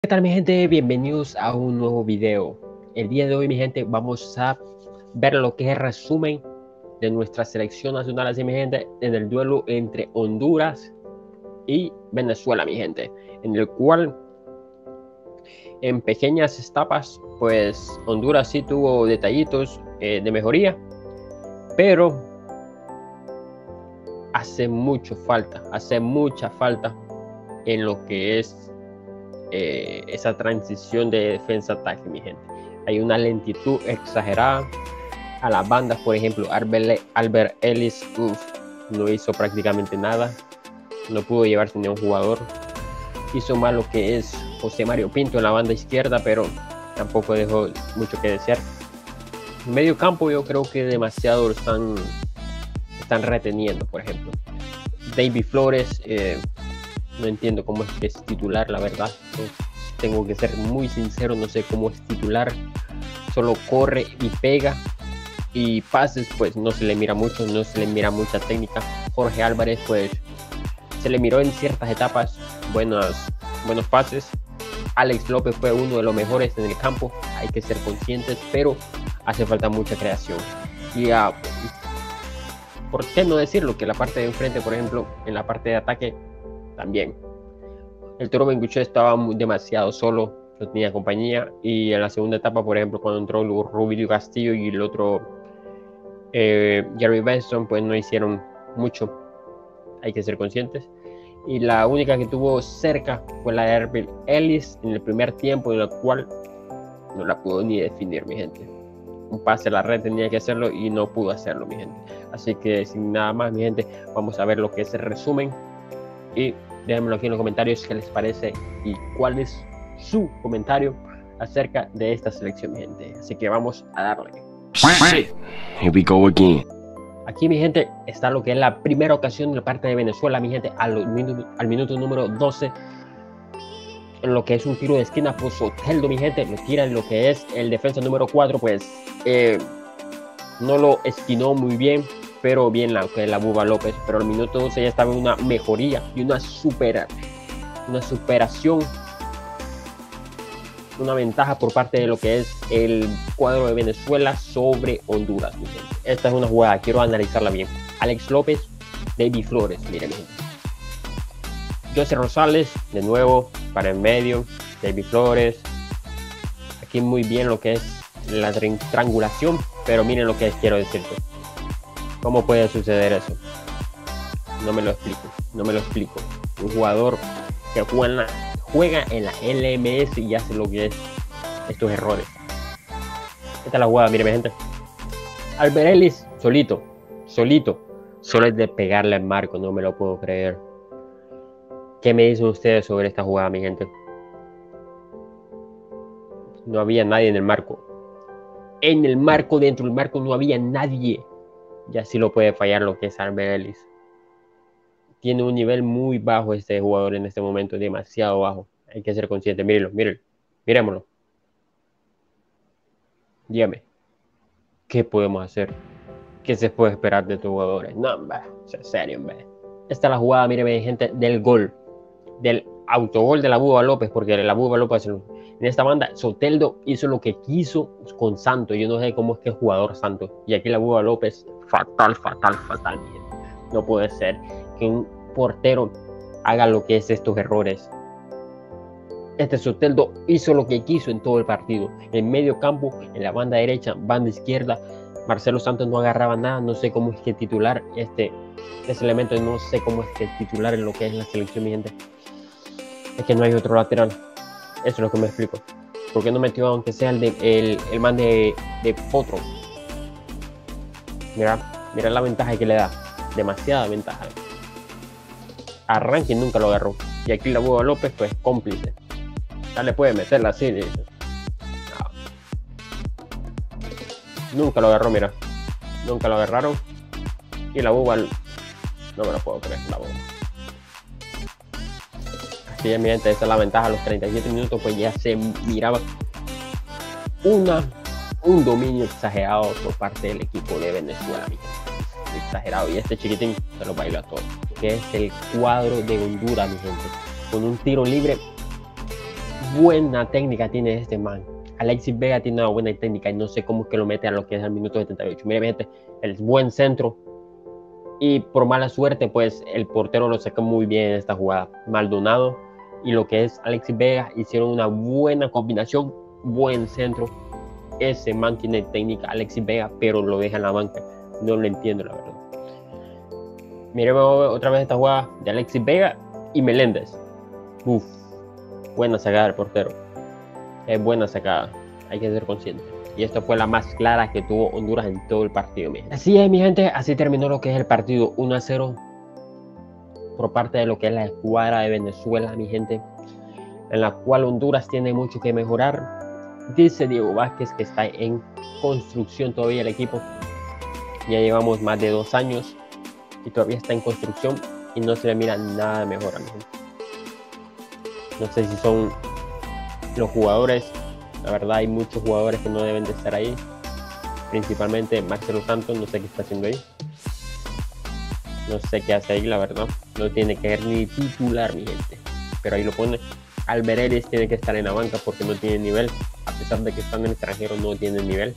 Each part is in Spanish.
¿Qué tal, mi gente? Bienvenidos a un nuevo video. El día de hoy, mi gente, vamos a ver lo que es resumen de nuestra selección nacional, así, mi gente, en el duelo entre Honduras y Venezuela, mi gente, en el cual en pequeñas etapas, pues Honduras sí tuvo detallitos de mejoría, pero hace mucha falta en lo que es esa transición de defensa-ataque, mi gente. Hay una lentitud exagerada a las bandas. Por ejemplo, Albert Ellis no hizo prácticamente nada, no pudo llevarse ni a un jugador. Hizo mal lo que es José Mario Pinto en la banda izquierda, pero tampoco dejó mucho que desear. En medio campo yo creo que demasiado lo están reteniendo. Por ejemplo, David Flores, no entiendo cómo es que es titular, la verdad. Tengo que ser muy sincero, no sé cómo es titular. Solo corre y pega, y pases pues no se le mira mucho, no se le mira mucha técnica. Jorge Álvarez pues se le miró en ciertas etapas buenos pases. Alex López fue uno de los mejores en el campo, hay que ser conscientes, pero hace falta mucha creación. Y ¿por qué no decirlo? Que la parte de enfrente, por ejemplo, en la parte de ataque también. El Toro Benguche estaba demasiado solo, no tenía compañía. Y en la segunda etapa, por ejemplo, cuando entró Rubilio Castillo y el otro Jerry Benson, pues no hicieron mucho, hay que ser conscientes. Y la única que tuvo cerca fue la de Albert Ellis en el primer tiempo, en la cual no la pudo ni definir, mi gente. Un pase a la red tenía que hacerlo y no pudo hacerlo, mi gente. Así que sin nada más, mi gente, vamos a ver lo que es el resumen. Y déjenmelo aquí en los comentarios qué les parece y cuál es su comentario acerca de esta selección, mi gente. Así que vamos a darle. Here we go again. Aquí, mi gente, está lo que es la primera ocasión de la parte de Venezuela, mi gente, al minuto número 12. En lo que es un tiro de esquina por Soteldo, mi gente, lo tira en lo que es el defensa número 4, pues no lo esquinó muy bien, pero bien la Buba López. Pero al minuto 12 ya estaba en una mejoría y una superación, una ventaja por parte de lo que es el cuadro de Venezuela sobre Honduras, mi gente. Esta es una jugada, quiero analizarla bien. Alex López, David Flores, miren, mi gente. José Rosales, de nuevo, para el medio, David Flores. Aquí muy bien lo que es la triangulación, pero miren lo que quiero decirte. ¿Cómo puede suceder eso? No me lo explico. Un jugador que juega en la LMS y hace lo que es estos errores. Esta es la jugada, miren, mi gente. Albert Ellis, solito. Solo es de pegarle al marco, no me lo puedo creer. ¿Qué me dicen ustedes sobre esta jugada, mi gente? No había nadie en el marco. En el marco, dentro del marco, no había nadie. Y así lo puede fallar lo que es Albert Ellis. Tiene un nivel muy bajo este jugador en este momento, demasiado bajo. Hay que ser consciente. Mirémoslo. Dígame, ¿qué podemos hacer? ¿Qué se puede esperar de estos jugadores? No, hombre, en serio, hombre. Esta es la jugada, miren, gente, del gol. Del autogol de la Buba López, porque la Buba López en esta banda, Soteldo hizo lo que quiso con Santos. Yo no sé cómo es que es jugador Santos. Y aquí la Buba López, fatal. No puede ser que un portero haga lo que es estos errores. Este Soteldo hizo lo que quiso en todo el partido. En medio campo, en la banda derecha, banda izquierda, Marcelo Santos no agarraba nada. No sé cómo es que titular este elemento, no sé cómo es que titular en lo que es la selección, mi gente. Es que no hay otro lateral. Eso es lo que me explico. ¿Por qué no metió aunque sea el man de Potro? Mira la ventaja que le da. Demasiada ventaja. Arranque nunca lo agarró. Y aquí la Buba López, pues cómplice. Ya le puede meterla así. No. Nunca lo agarró, mira. Nunca lo agarraron. Y la Buba, no me lo puedo creer, la Buba. Así es, mi gente, esa es la ventaja. A los 37 minutos, pues ya se miraba un dominio exagerado por parte del equipo de Venezuela, mi gente. Exagerado. Y este chiquitín se lo bailó a todos. Que es el cuadro de Honduras, mi gente. Con un tiro libre buena técnica tiene este man. Alexis Vega tiene una buena técnica y no sé cómo es que lo mete a lo que es al minuto 78. Mire, gente, el buen centro. Y por mala suerte, pues el portero lo sacó muy bien en esta jugada. Maldonado y lo que es Alexis Vega hicieron una buena combinación, buen centro. Ese man tiene técnica, Alexis Vega, pero lo deja en la banca. No lo entiendo, la verdad. Miremos otra vez esta jugada de Alexis Vega y Meléndez. Uf, buena sacada del portero. Es buena sacada, hay que ser consciente. Y esta fue la más clara que tuvo Honduras en todo el partido, mi gente. Así es, mi gente, así terminó lo que es el partido 1-0 por parte de lo que es la escuadra de Venezuela, mi gente, en la cual Honduras tiene mucho que mejorar. Dice Diego Vázquez que está en construcción todavía el equipo. Ya llevamos más de 2 años y todavía está en construcción y no se le mira nada de mejora, mi gente. No sé si son los jugadores. La verdad hay muchos jugadores que no deben de estar ahí, principalmente Marcelo Santos, no sé qué está haciendo ahí, no sé qué hace ahí, la verdad, no tiene que ser ni titular, mi gente, pero ahí lo pone. Albereles tiene que estar en la banca porque no tiene nivel, a pesar de que está en el extranjero, no tiene nivel,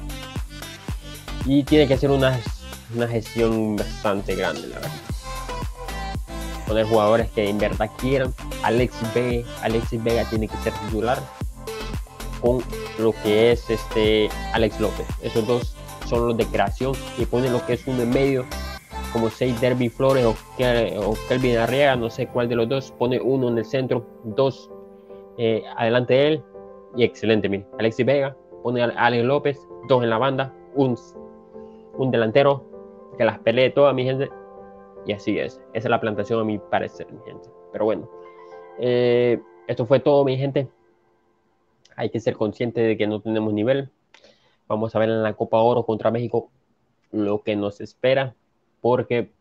y tiene que hacer una gestión bastante grande, la verdad, poner jugadores que en verdad quieran. Alexis Vega tiene que ser titular con lo que es Alex López. Esos dos son los de creación y pone lo que es uno en medio, como Seis Derby Flores o Kelvin Arriaga, no sé cuál de los dos. Pone uno en el centro, dos adelante de él y excelente. Mira, Alexis Vega pone a Alex López, dos en la banda, un delantero que las pelee todas, mi gente, y así es. Esa es la plantación a mi parecer, mi gente. Pero bueno, esto fue todo, mi gente. Hay que ser consciente de que no tenemos nivel. Vamos a ver en la Copa Oro contra México lo que nos espera, porque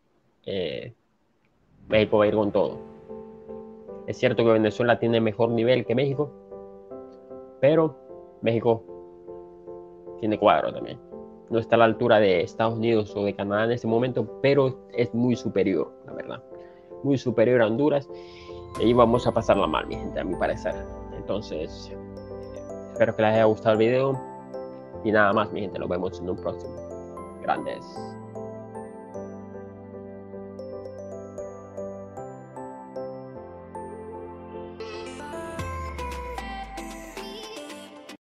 México va a ir con todo. Es cierto que Venezuela tiene mejor nivel que México, pero México tiene cuadro también. No está a la altura de Estados Unidos o de Canadá en este momento, pero es muy superior, la verdad. Muy superior a Honduras. Y ahí vamos a pasarla mal, mi gente, a mi parecer. Entonces, espero que les haya gustado el video. Y nada más, mi gente, nos vemos en un próximo. Grandes.